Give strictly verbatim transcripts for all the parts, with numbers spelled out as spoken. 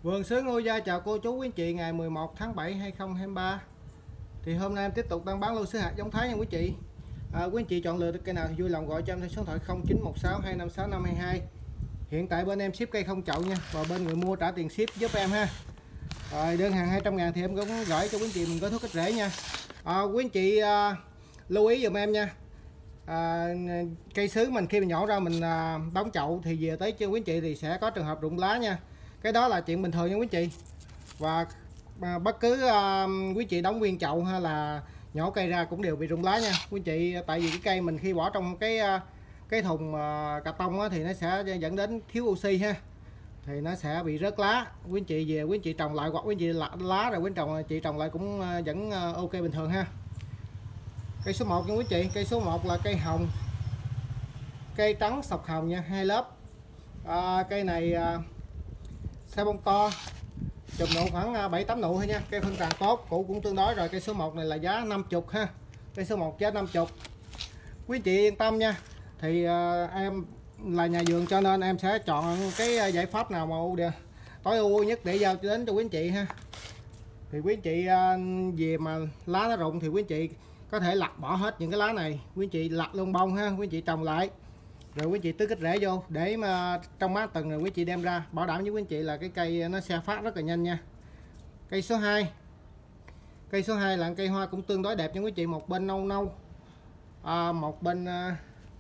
Vườn Sướng Ngô Gia chào cô chú quý anh chị ngày mười một tháng bảy hai nghìn không trăm hai mươi ba. Thì hôm nay em tiếp tục đang bán lô sữa hạt giống Thái nha quý anh chị. À, quý anh chị chọn lựa được cây nào thì vui lòng gọi cho em theo số điện thoại không chín một sáu hai năm sáu năm hai hai. Hiện tại bên em ship cây không chậu nha, và bên người mua trả tiền ship giúp em ha. Rồi đơn hàng hai trăm ngàn thì em cũng gửi cho quý anh chị mình có thuốc kích rễ nha. À, quý anh chị à, lưu ý dùm em nha. À, cây sứ mình khi mình nhỏ ra mình à, đóng chậu thì về tới cho quý anh chị thì sẽ có trường hợp rụng lá nha. Cái đó là chuyện bình thường nha quý anh chị. Và mà bất cứ uh, quý chị đóng nguyên chậu hay là nhỏ cây ra cũng đều bị rụng lá nha quý chị. Tại vì cái cây mình khi bỏ trong cái uh, cái thùng uh, cà tông á, thì nó sẽ dẫn đến thiếu oxy ha, thì nó sẽ bị rớt lá. Quý chị về quý chị trồng lại, hoặc quý chị lá, lá rồi quý trồng chị trồng lại cũng uh, vẫn uh, ok bình thường ha. Cây số một nha quý chị. Cây số một là cây hồng, cây trắng sọc hồng nha, hai lớp. Uh, cây này uh, xe bông to, chùm nụ khoảng bảy tám nụ thôi nha. Cây phân tàn tốt, củ cũng tương đối rồi. Cây số một này là giá năm mươi ha. Cây số một giá năm mươi. Quý chị yên tâm nha. Thì uh, em là nhà vườn cho nên em sẽ chọn cái giải pháp nào mà ưu tối ưu nhất để giao đến cho quý anh chị ha. Thì quý anh chị uh, về mà lá nó rụng thì quý anh chị có thể lặt bỏ hết những cái lá này, quý anh chị lặt luôn bông ha, quý anh chị trồng lại rồi quý chị tưới kích rễ vô để mà trong mát tầng rồi quý chị đem ra, bảo đảm với quý anh chị là cái cây nó sẽ phát rất là nhanh nha. Cây số hai. Cây số hai là cây hoa cũng tương đối đẹp nha quý chị, một bên nâu nâu, à, một bên à,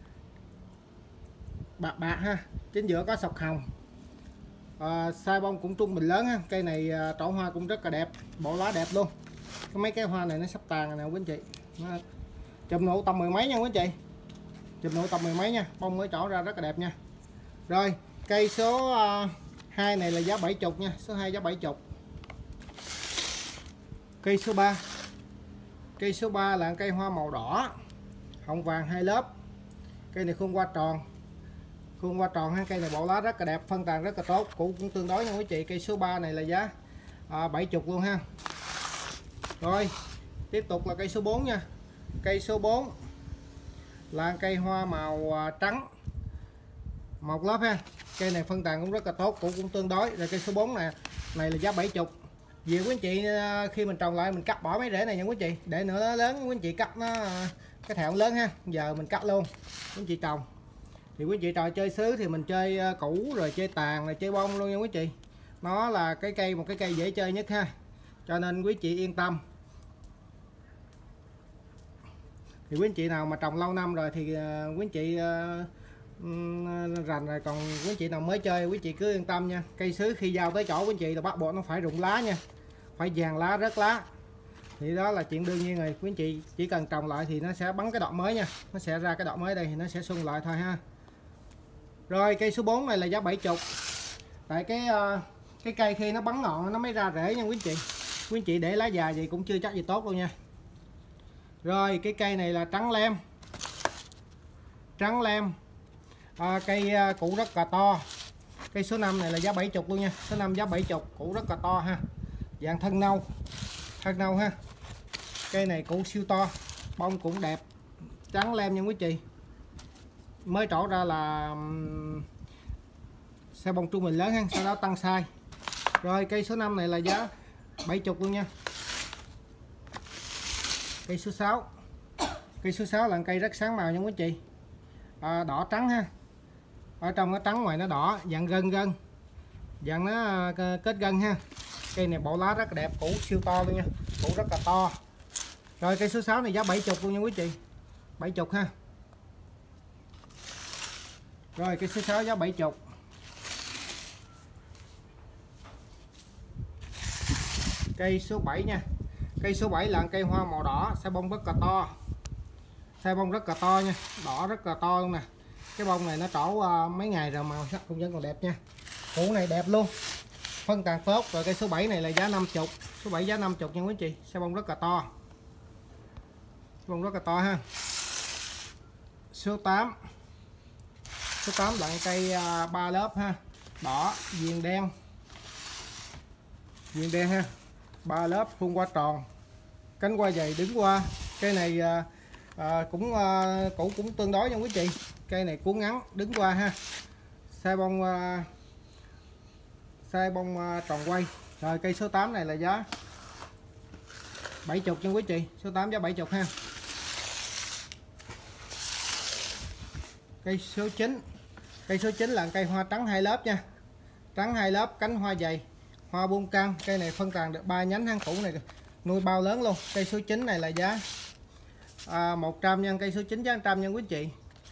bạc bạc ha, chính giữa có sọc hồng. À, size bông cũng trung bình lớn ha. Cây này à, trổ hoa cũng rất là đẹp, bộ lá đẹp luôn. Có mấy cái hoa này nó sắp tàn rồi nè quý anh chị. Chùm nụ tầm mười mấy nha quý anh chị. Chùm nụ tầm mười mấy nha, bông mới trổ ra rất là đẹp nha. Rồi cây số uh, hai này là giá bảy mươi nha, số hai giá bảy mươi. Cây số ba. Cây số ba là cây hoa màu đỏ, hồng vàng hai lớp. Cây này khuôn hoa tròn, khuôn hoa tròn ha. Cây này bộ lá rất là đẹp, phân tàn rất là tốt, củ cũng tương đối nha quý chị. Cây số ba này là giá uh, bảy mươi luôn ha. Rồi tiếp tục là cây số bốn nha. Cây số bốn là cây hoa màu trắng một lớp ha. Cây này phân tàn cũng rất là tốt, củ cũng tương đối. Rồi cây số bốn này này là giá bảy mươi. Vì quý anh chị khi mình trồng lại mình cắt bỏ mấy rễ này nha quý anh chị, để nữa nó lớn quý anh chị cắt nó cái thẹo lớn ha. Giờ mình cắt luôn quý anh chị trồng. Thì quý anh chị trò chơi sứ thì mình chơi củ rồi chơi tàn rồi chơi bông luôn nha quý anh chị. Nó là cái cây, một cái cây dễ chơi nhất ha, cho nên quý anh chị yên tâm. Thì quý anh chị nào mà trồng lâu năm rồi thì quý anh chị uh, rành rồi, còn quý anh chị nào mới chơi quý anh chị cứ yên tâm nha. Cây sứ khi giao tới chỗ quý anh chị là bắt buộc nó phải rụng lá nha, phải vàng lá rớt lá, thì đó là chuyện đương nhiên rồi. Quý anh chị chỉ cần trồng lại thì nó sẽ bắn cái đọt mới nha, nó sẽ ra cái đọt mới đây thì nó sẽ xuân lại thôi ha. Rồi cây số bốn này là giá bảy mươi. Tại cái uh, cái cây khi nó bắn ngọn nó mới ra rễ nha quý anh chị. Quý anh chị để lá già gì cũng chưa chắc gì tốt luôn nha. Rồi cái cây này là trắng lem, trắng lem, à, cây củ rất là to. Cây số năm này là giá bảy mươi luôn nha, số năm giá bảy mươi, củ rất là to ha, dạng thân nâu, thân nâu ha. Cây này củ siêu to, bông cũng đẹp, trắng lem nha quý chị. Mới trổ ra là size bông trung bình lớn ha, sau đó tăng size. Rồi cây số năm này là giá bảy mươi luôn nha. Cây số sáu. Cây số sáu là cây rất sáng màu nha quý chị, à, đỏ trắng ha, ở trong nó trắng ngoài nó đỏ, dạng gân gân, dạng nó kết gân ha. Cây này bộ lá rất là đẹp, củ siêu to luôn nha, củ rất là to. Rồi cây số sáu này giá bảy mươi luôn nha quý chị, bảy mươi ha. Rồi cây số sáu giá bảy mươi. Cây số bảy nha. Cây số bảy là cây hoa màu đỏ, size bông rất là to, size bông rất là to nha, đỏ rất là to luôn nè. Cái bông này nó trổ uh, mấy ngày rồi màu sắc cũng vẫn còn đẹp nha, củ này đẹp luôn, phân tàn tốt. Rồi cây số bảy này là giá năm mươi, số bảy giá năm mươi nha quý chị, size bông rất là to, bông rất là to ha. Số tám. Số tám là cây uh, ba lớp ha, đỏ, viền đen, viền đen ha, ba lớp, khuôn hoa tròn, cánh hoa dày đứng qua. Cây này à, à, cũng à, củ cũng tương đối nha quý chị. Cây này cuốn ngắn đứng qua ha, size bông à, size bông uh, tròn quay. Rồi cây số tám này là giá bảy mươi nha quý chị, số tám giá bảy mươi ha. Cây số chín, cây số chín là cây hoa trắng hai lớp nha, trắng hai lớp, cánh hoa dày, hoa buông căng. Cây này phân tàn được ba nhánh, hang củ này nuôi bao lớn luôn. Cây số chín này là giá à, một trăm nha, cây số chín giá một trăm nha quý chị.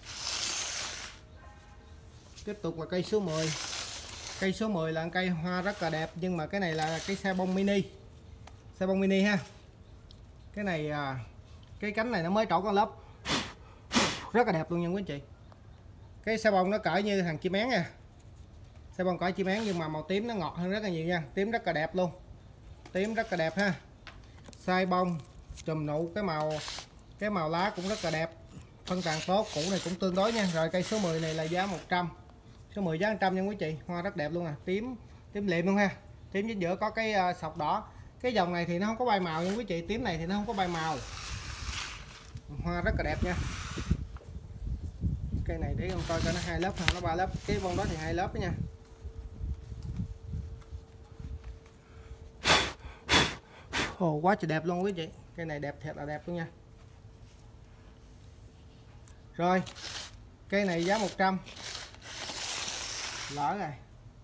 Tiếp tục là cây số mười. Cây số mười là cây hoa rất là đẹp, nhưng mà cái này là cái xe bông mini, xe bông mini ha. Cái này à, cái cánh này nó mới trổ con lớp rất là đẹp luôn nha quý chị. Cái xe bông nó cỡ như thằng chim én nha, xe bông cỡ chim én nhưng mà màu tím nó ngọt hơn rất là nhiều nha, tím rất là đẹp luôn, tím rất là đẹp ha. Size bông, chùm nụ, cái màu cái màu lá cũng rất là đẹp, phân tàn tốt, củ này cũng tương đối nha. Rồi cây số mười này là giá một trăm, số mười giá một trăm nha quý chị, hoa rất đẹp luôn à, tím tím liệm luôn ha, tím chính giữa có cái uh, sọc đỏ. Cái dòng này thì nó không có bay màu nha quý chị, tím này thì nó không có bay màu, hoa rất là đẹp nha. Cây này để con coi coi nó hai lớp hoặc nó ba lớp, cái bông đó thì hai lớp đó nha. Ồ, quá trời đẹp luôn quý chị, cây này đẹp thiệt là đẹp luôn nha. Rồi cây này giá một trăm, lỡ rồi.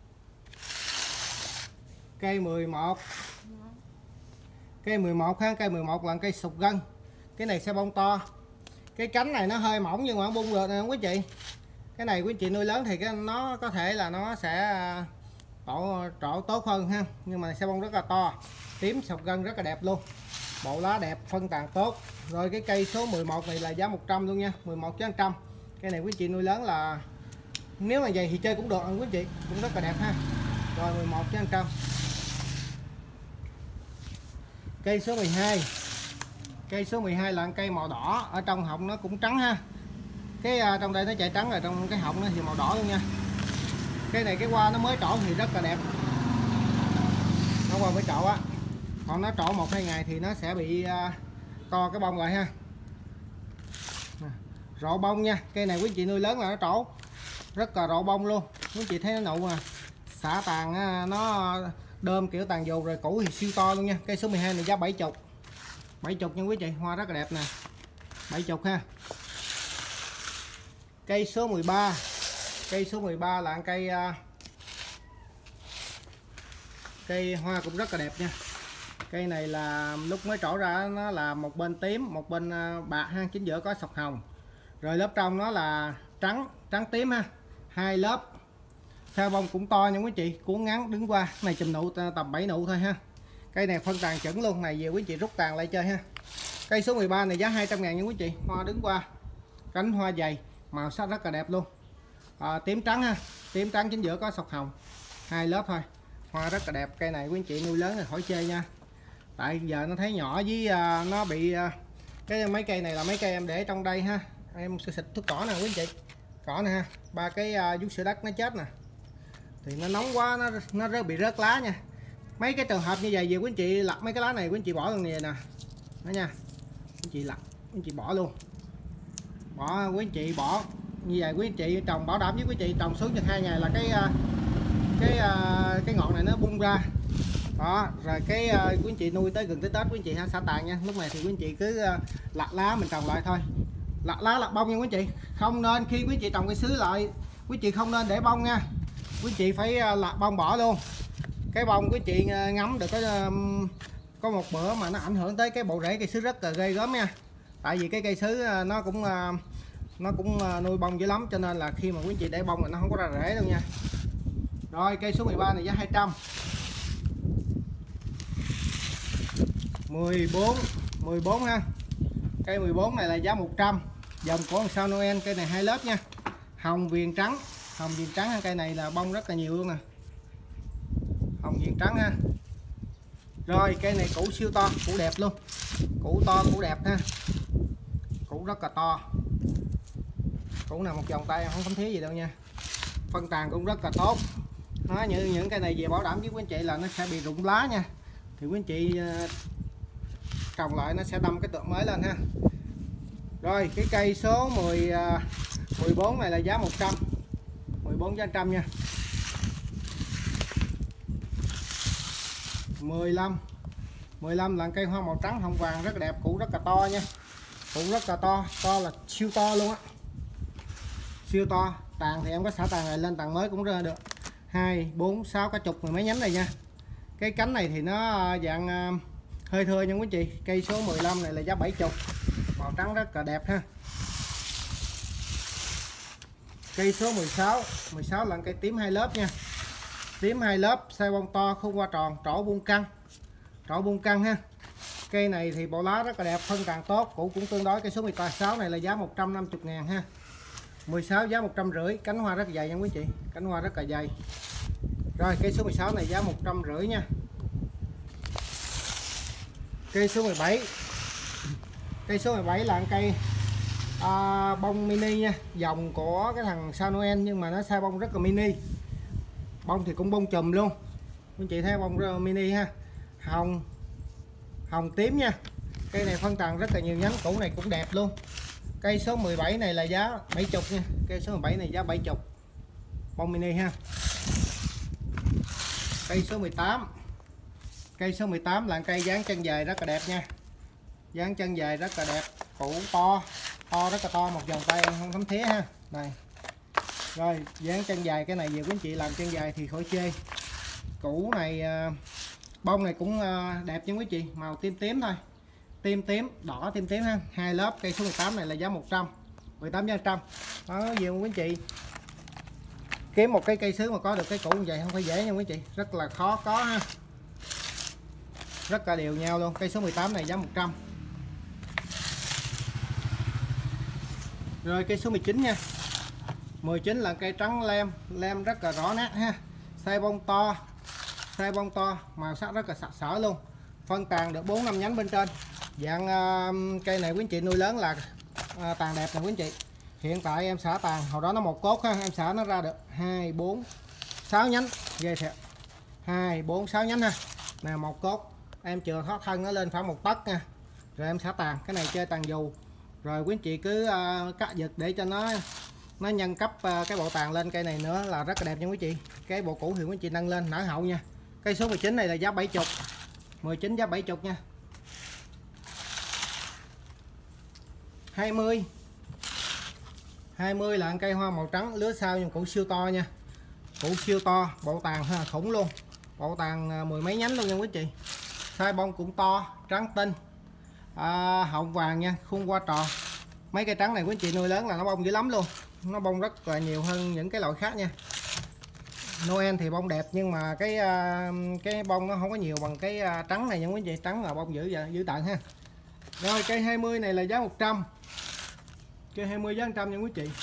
Cây mười một, cây mười một ha, cây mười một là cây sụp gân. Cái này xe bông to, cái cánh này nó hơi mỏng nhưng mà nó bung được nè quý chị. Cái này quý chị nuôi lớn thì cái nó có thể là nó sẽ trổ trổ tốt hơn ha, nhưng mà xe bông rất là to, tím sọc gân rất là đẹp luôn, bộ lá đẹp, phân tàn tốt. Rồi cái cây số mười một này là giá một trăm luôn nha, mười một giá một trăm. Cái này quý chị nuôi lớn là nếu mà vậy thì chơi cũng được quý chị, cũng rất là đẹp ha. Rồi mười một giá một trăm. Cây số mười hai, cây số mười hai là cây màu đỏ, ở trong họng nó cũng trắng ha. Cái uh, trong đây nó chạy trắng, rồi trong cái họng nó thì màu đỏ luôn nha. Cái này cái hoa nó mới trổ thì rất là đẹp, nó qua mới trổ á, còn nó trổ một hai ngày thì nó sẽ bị uh, co cái bông lại ha. Rộ bông nha, cây này quý chị nuôi lớn là nó trổ rất là rộ bông luôn, quý chị thấy nó nụ à, xả tàn uh, nó đơm kiểu tàn dù, rồi củ thì siêu to luôn nha. Cây số mười hai này giá bảy mươi, bảy mươi nha quý chị, hoa rất là đẹp nè, bảy mươi ha. Cây số mười ba, cây số mười ba là cây uh, cây hoa cũng rất là đẹp nha. Cây này là lúc mới trổ ra nó là một bên tím, một bên uh, bạc ha, chính giữa có sọc hồng, rồi lớp trong nó là trắng trắng tím ha, hai lớp. Sao bông cũng to nha quý chị, cuốn ngắn đứng qua. Này chùm nụ tầm bảy nụ thôi ha. Cây này phân tàn chuẩn luôn, này về quý chị rút tàn lại chơi ha. Cây số mười ba này giá hai trăm ngàn nha quý chị, hoa đứng qua, cánh hoa dày, màu sắc rất là đẹp luôn, à, tím trắng ha, tím trắng chính giữa có sọc hồng, hai lớp thôi, hoa rất là đẹp. Cây này quý chị nuôi lớn thì khỏi chơi nha, tại giờ nó thấy nhỏ với uh, nó bị uh, cái mấy cây này là mấy cây em để trong đây ha, em sẽ xịt thuốc cỏ nè quý chị, cỏ nè ha, ba cái uh, vú sữa đất nó chết nè, thì nó nóng quá nó nó rớt bị rớt lá nha. Mấy cái trường hợp như vậy về quý chị lặt mấy cái lá này quý chị bỏ luôn nè nè đó nha, quý chị lặt quý chị bỏ luôn, bỏ quý chị bỏ như vậy. Quý chị trồng bảo đảm với quý chị trồng xuống chừng hai ngày là cái cái cái ngọn này nó bung ra đó. Rồi cái quý chị nuôi tới gần tới Tết quý chị ha, xả tàn nha. Lúc này thì quý chị cứ lặt lá mình trồng lại thôi, lặt lá lặt bông nha quý chị, không nên khi quý chị trồng cây sứ lại quý chị không nên để bông nha, quý chị phải lặt bông bỏ luôn. Cái bông quý chị ngắm được có có một bữa mà nó ảnh hưởng tới cái bộ rễ cây sứ rất là ghê gớm nha, tại vì cái cây sứ nó cũng nó cũng nuôi bông dữ lắm, cho nên là khi mà quý chị để bông là nó không có ra rễ đâu nha. Rồi cây số mười ba này giá hai trăm. mười bốn, mười bốn ha, cây mười bốn này là giá một trăm, dòng của sao Noel. Cây này hai lớp nha, hồng viền trắng, hồng viền trắng ha. Cây này là bông rất là nhiều luôn nè, hồng viền trắng ha. Rồi cây này củ siêu to, củ đẹp luôn, củ to củ đẹp ha, củ rất là to, củ nào một vòng tay không thấm thía gì đâu nha, phân tàn cũng rất là tốt. Nó như những cây này về bảo đảm với quý anh chị là nó sẽ bị rụng lá nha, thì quý anh chị trồng lại nó sẽ đâm cái tượng mới lên ha. Rồi cái cây số mười, mười bốn này là giá một trăm, mười bốn giá một trăm nha. mười lăm. mười lăm là cây hoa màu trắng hồng vàng rất là đẹp, củ rất là to nha. Củ rất là to, to là siêu to luôn á. Siêu to. Tàn thì em có xả tàn này lên tàn mới cũng ra được. hai, bốn, sáu, cả chục mười mấy nhánh này nha. Cái cánh này thì nó dạng hơi thưa nha quý chị. Cây số mười lăm này là giá bảy mươi. Màu trắng rất là đẹp ha. Cây số mười sáu. mười sáu là cây tím hai lớp nha. Tím hai lớp, size bông to, khung hoa tròn, trổ buông căng. Trổ buông căng ha. Cây này thì bộ lá rất là đẹp, phân tàn tốt, củ cũng tương đối. Cây số mười sáu này là giá một trăm năm mươi ngàn ha. mười sáu giá một trăm rưỡi, cánh hoa rất là dày nha quý chị. Cánh hoa rất là dày. Rồi cây số mười sáu này giá một trăm rưỡi nha. Cây số mười bảy. Cây số mười bảy là cây à, bông mini nha, dòng của cái thằng sao Noel nhưng mà nó size bông rất là mini. Bông thì cũng bông chùm luôn. Quý chị thấy bông rất là mini ha. Hồng hồng tím nha. Cây này phân tàn rất là nhiều nhánh, củ này cũng đẹp luôn. Cây số mười bảy này là giá bảy mươi nha. Cây số mười bảy này giá bảy mươi. Bông mini ha. Cây số mười tám. Cây số mười tám là cây dáng chân dài rất là đẹp nha. Dáng chân dài rất là đẹp, củ to, to rất là to, một vòng tay em không thấm thía ha. Này. Rồi, dáng chân dài, cái này về quý anh chị làm chân dài thì khỏi chê. Củ này bông này cũng đẹp nha quý chị, màu tím tím thôi. Tím tím, đỏ tím tím ha. Hai lớp, cây số mười tám này là giá một trăm. mười tám giá một trăm. Đó về quý anh chị. Kiếm một cái cây sứ mà có được cái củ như vậy không phải dễ nha quý chị, rất là khó có ha. Rất là đều nhau luôn. Cây số mười tám này giá một trăm. Rồi cây số mười chín nha. mười chín là cây trắng lem, lem rất là rõ nét ha. Size bông to, size bông to, màu sắc rất là sặc sỡ luôn. Phân tàn được bốn năm nhánh bên trên. Dạng uh, cây này quý anh chị nuôi lớn là uh, tàn đẹp nè quý anh chị. Hiện tại em xả tàn, hồi đó nó một cốt ha, em xả nó ra được hai, bốn, sáu nhánh. Ghê thiệt. hai, bốn, sáu nhánh ha. Nè một cốt. Em chừa thoát thân nó lên khoảng một tấc nha. Rồi em xả tàn, cái này chơi tàn dù. Rồi quý anh chị cứ uh, cắt giật để cho nó nó nhân cấp uh, cái bộ tàn lên cây này nữa là rất là đẹp nha quý chị. Cái bộ cũ thì quý anh chị nâng lên nở hậu nha. Cây số mười chín này là giá bảy mươi. mười chín giá bảy mươi nha. hai mươi. hai mươi là cây hoa màu trắng lứa sau nhưng củ siêu to nha. Củ siêu to, bộ tàn ha, khủng luôn. Bộ tàn mười mấy nhánh luôn nha quý chị. Size bông cũng to, trắng tinh. À, hồng vàng nha, khuôn hoa tròn. Mấy cây trắng này quý chị nuôi lớn là nó bông dữ lắm luôn. Nó bông rất là nhiều hơn những cái loại khác nha. Noel thì bông đẹp nhưng mà cái cái bông nó không có nhiều bằng cái trắng này nha quý chị. Trắng là bông dữ dữ tận ha. Rồi cây hai mươi này là giá một trăm. Cây hai mươi giá một trăm nha quý chị.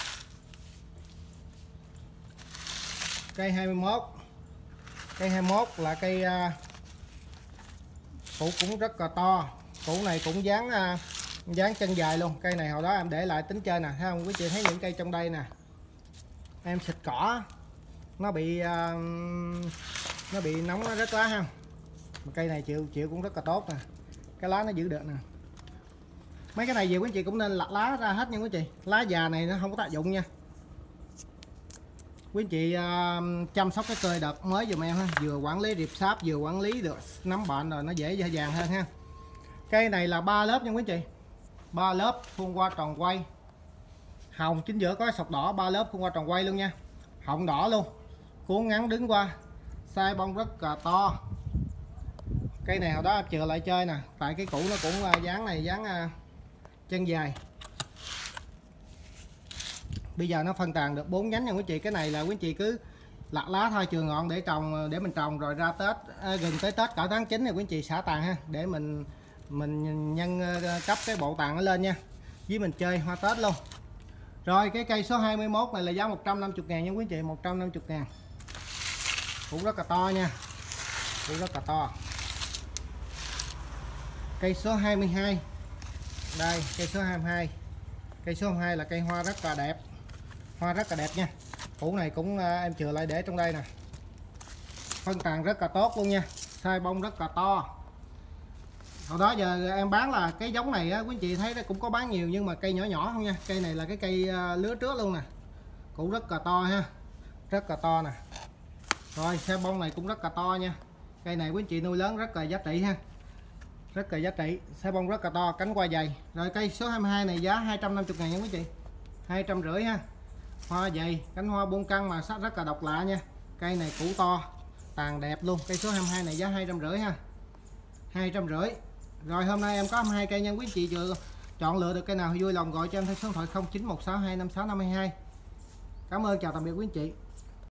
Cây hai mươi mốt. Cây hai mươi mốt là cây uh, củ cũng rất là to. Củ này cũng dáng uh, dáng chân dài luôn. Cây này hồi đó em để lại tính chơi nè, thấy không quý chị, thấy những cây trong đây nè. Em xịt cỏ nó bị uh, nó bị nóng, nó rớt lá ha. Cây này chịu chịu cũng rất là tốt nè. Cái lá nó giữ được nè. Mấy cái này về quý chị cũng nên lặt lá ra hết nha quý chị. Lá già này nó không có tác dụng nha. Quý chị uh, chăm sóc cái cây đợt mới dùm em ha, vừa quản lý riệp sáp, vừa quản lý được nấm bệnh rồi nó dễ dàng hơn ha. Cây này là ba lớp nha quý chị. ba lớp khuôn hoa tròn quay. Hồng chính giữa có sọc đỏ, ba lớp khuôn hoa tròn quay luôn nha. Họng đỏ luôn. Cuốn ngắn đứng qua. Size bông rất là to. Cây này hồi đó chừa lại chơi nè, tại cái củ nó cũng uh, dáng này dáng uh, chân dài. Bây giờ nó phân tàn được bốn nhánh nha quý chị. Cái này là quý chị cứ lặt lá thôi, chừa ngọn để trồng, để mình trồng rồi ra Tết à, gần tới Tết cỡ tháng chín này quý chị xả tàn ha, để mình mình nhân cấp cái bộ tàn nó lên nha, với mình chơi hoa Tết luôn. Rồi cái cây số hai mươi mốt này là giá một trăm năm mươi ngàn nha quý chị, một trăm năm mươi ngàn. Cũng rất là to nha. Cũng rất là to. Cây số hai mươi hai. Đây, cây số hai mươi hai. Cây số hai mươi hai là cây hoa rất là đẹp. Hoa rất là đẹp nha. Củ này cũng em chừa lại để trong đây nè. Phân tàn rất là tốt luôn nha. Size bông rất là to. Hồi đó giờ em bán là cái giống này á, quý anh chị thấy nó cũng có bán nhiều nhưng mà cây nhỏ nhỏ không nha. Cây này là cái cây lứa trước luôn nè. Củ rất là to ha. Rất là to nè. Rồi size bông này cũng rất là to nha. Cây này quý anh chị nuôi lớn rất là giá trị ha, rất là giá trị, xe bông rất là to, cánh hoa dày. Rồi cây số hai mươi hai này giá hai trăm năm mươi ngàn nha quý chị, hai trăm rưỡi ha. Hoa dày, cánh hoa buông căng mà sắc rất là độc lạ nha. Cây này củ to, tàn đẹp luôn. Cây số hai mươi hai này giá hai trăm rưỡi ha, hai trăm rưỡi. Rồi hôm nay em có hai mươi hai cây nha quý chị, vừa chọn lựa được cây nào vui lòng gọi cho em theo số điện thoại không chín một sáu hai năm sáu năm hai hai. Cảm ơn, chào tạm biệt quý anh chị.